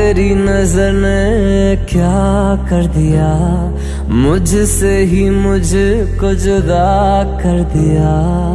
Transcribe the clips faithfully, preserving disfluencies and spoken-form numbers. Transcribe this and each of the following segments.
तेरी नजर ने क्या कर दिया, मुझसे ही मुझको जुदा कर दिया।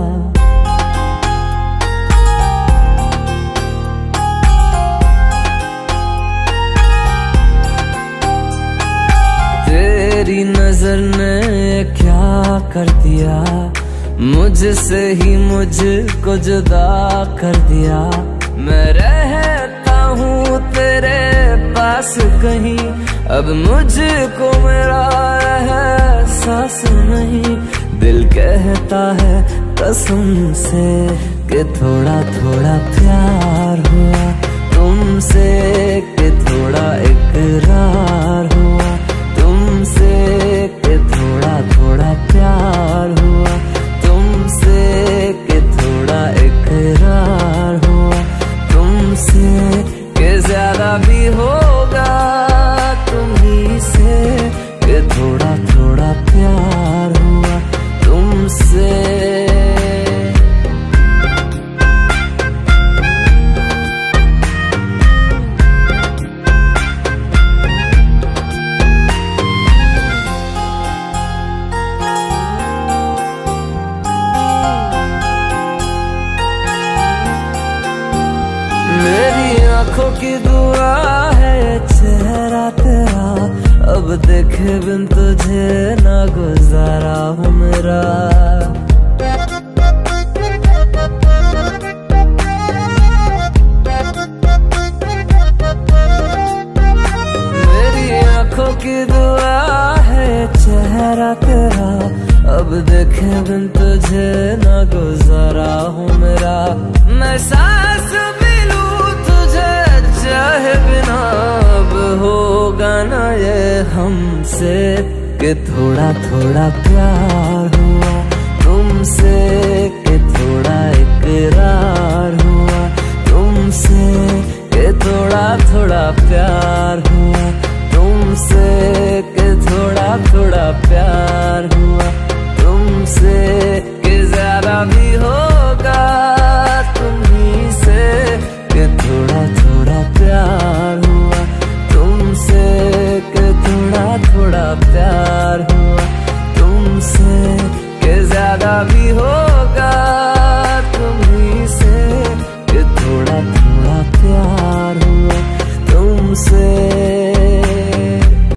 तेरी नजर ने क्या कर दिया, मुझसे ही मुझको जुदा कर दिया। मैं रहता हूँ तेरे पास कहीं, अब मुझको मेरा एहसास नहीं। दिल कहता है कसम से कि थोड़ा थोड़ा प्यार हुआ तुमसे, कि थोड़ा इकरार हुआ तुमसे, कि थोड़ा थोड़ा प्यार हुआ तुमसे, कि थोड़ा इकरार हुआ तुमसे, कि ज्यादा भी होगा तुम्ही से, कि थोड़ा थोड़ा प्यार हुआ तुमसे। मेरी आंखों की दुआ है चेहरा तेरा, अब देखे बिन तुझे ना गुजारा हो मेरा। मेरी आंखों की दुआ है चेहरा तेरा, अब देखे बिन तुझे ना गुजारा हो मेरा। मैं सांस भी लूं तुझे चाहे बिना, अब होगा ना ये हमसे, कि थोड़ा थोड़ा प्यार हुआ तुमसे, कि थोड़ा इकरार हुआ तुमसे, कि थोड़ा थोड़ा प्यार हुआ तुमसे, कि थोड़ा थोड़ा प्यार हुआ तुमसे, कि ज्यादा भी होगा तुम्ही से, कि थोड़ा थोड़ा प्यार हुआ तुमसे, कि थोड़ा थोड़ा प्यार हुआ तुमसे, कि ज्यादा भी होगा तुम्ही से, कि थोड़ा थोड़ा प्यार हुआ तुमसे।